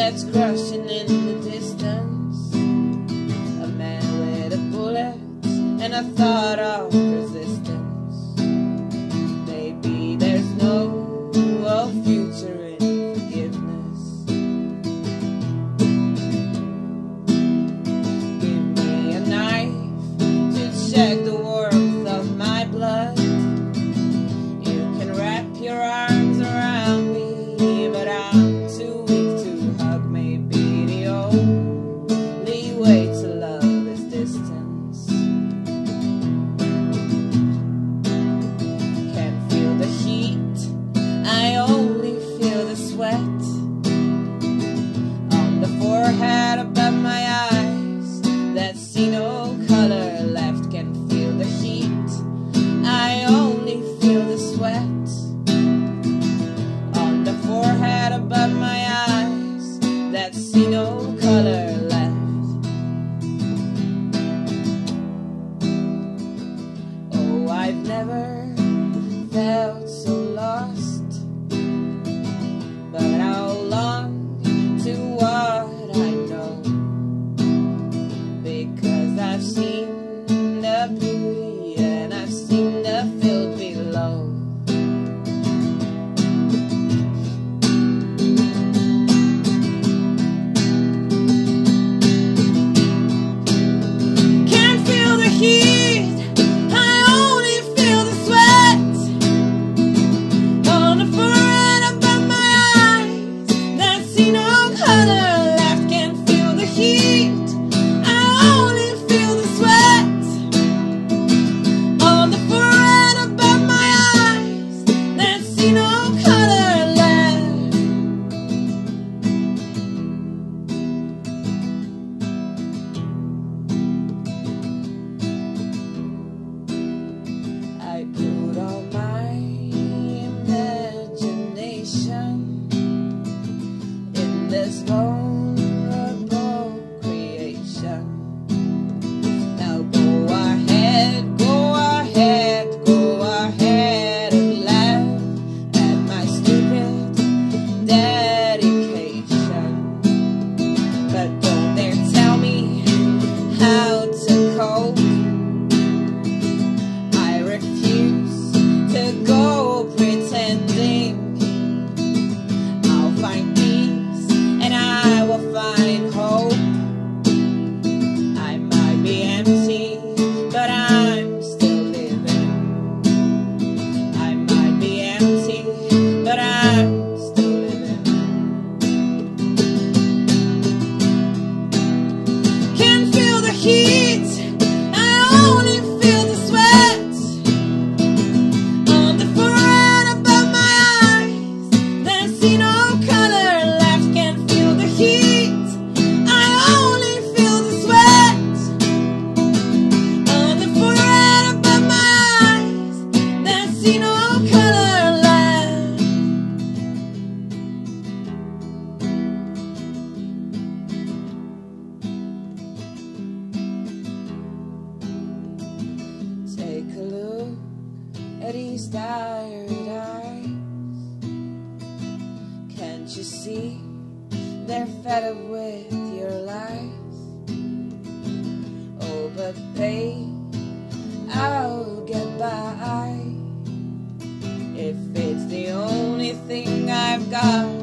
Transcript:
heads crushing in the distance, a man with a bullet and a thought of resistance. Maybe there's no future in forgiveness. Give me a knife to check the warmth of my blood. You can wrap your arms around me, but I'm too weak to hug. Maybe the only way to love is distance. Can't feel the heat, I only feel the sweat on the forehead above my eyes that see no color left. Can feel the heat, I only feel the sweat on the forehead above my eyes that see no color left. Oh, I've never felt so lost, but I'll long to what I know, because I've seen the beauty and I've seen the filth below. Can't feel the heat, I only feel the sweat on the forehead above my eyes that see no color left. Can't feel the heat, I only feel the sweat on the forehead above my eyes that see no color left. I put all my imagination in this vulnerable creation. Now go ahead, go ahead, go ahead and laugh at my stupid dedication, but don't dare tell me how to cope. I refuse to go pretending. I'll find peace and I will find hope. I might be empty, but I'm still living. I might be empty, but I'm still living. Can't feel the heat, I only feel the sweat on the forehead above my eyes that see no color left. Can't feel the heat, I only feel the sweat on the forehead above my eyes that see no color left. Take a look at these tired eyes. Can't you see they're fed up with your lies? Oh, but babe, I'll get by if it's the only thing I've got.